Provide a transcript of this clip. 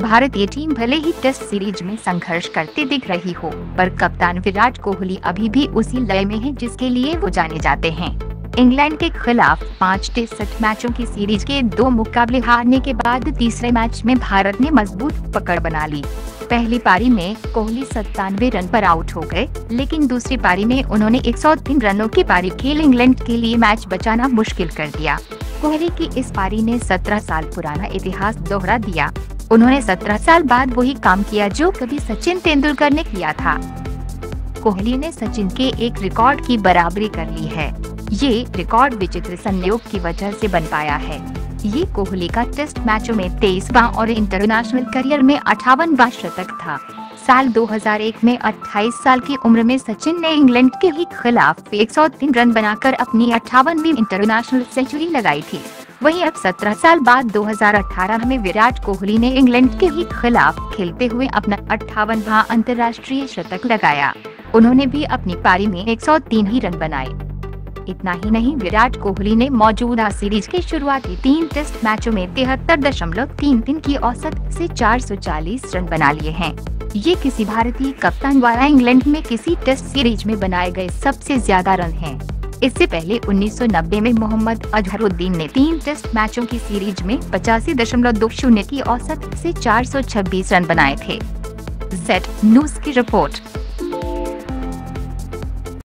भारतीय टीम भले ही test series में संघर्ष करते दिख रही हो, पर कप्तान विराट कोहली अभी भी उसी लय में है जिसके लिए वो जाने जाते हैं। इंग्लैंड के खिलाफ 5 टेस्ट मैचों की सीरीज के 2 मुकाबले हारने के बाद तीसरे मैच में भारत ने मजबूत पकड़ बना ली। पहली पारी में कोहली 97 रन पर आउट हो गए, लेकिन दूसरी पारी में उन्होंने 103 रनों की पारी खेल इंग्लैंड के लिए मैच बचाना मुश्किल कर दिया। कोहली की इस पारी ने 17 साल पुराना इतिहास दोहरा दिया। उन्होंने 17 साल बाद वही काम किया जो कभी सचिन तेंदुलकर ने किया था। कोहली ने सचिन के एक रिकॉर्ड की बराबरी कर ली है। ये रिकॉर्ड विचित्र संयोग की वजह से बन पाया है। ये कोहली का टेस्ट मैचों में 23वां और इंटरनेशनल करियर में 58वां शतक था। साल 2001 में 28 साल की उम्र में सचिन ने इंग्लैंड के ही खिलाफ 103 रन बनाकर अपनी 58वीं इंटरनेशनल सेंचुरी लगाई थी। वहीं अब 17 साल बाद 2018 में विराट कोहली ने इंग्लैंड के ही खिलाफ खेलते हुए अपना 58वां अंतर्राष्ट्रीय शतक लगाया। उन्होंने भी अपनी पारी में 103 ही रन बनाए। इतना ही नहीं, विराट कोहली ने मौजूदा सीरीज के शुरुआती 3 टेस्ट मैचों में 73.33 की औसत से 440 रन बना लिए हैं। ये किसी भारतीय कप्तान द्वारा इंग्लैंड में किसी टेस्ट सीरीज में बनाए गए सबसे ज्यादा रन हैं। इससे पहले 1990 में मोहम्मद अजहरुद्दीन ने 3 टेस्ट मैचों की सीरीज में 85.20 की औसत से 426 रन बनाए थे। Z न्यूज़ की रिपोर्ट।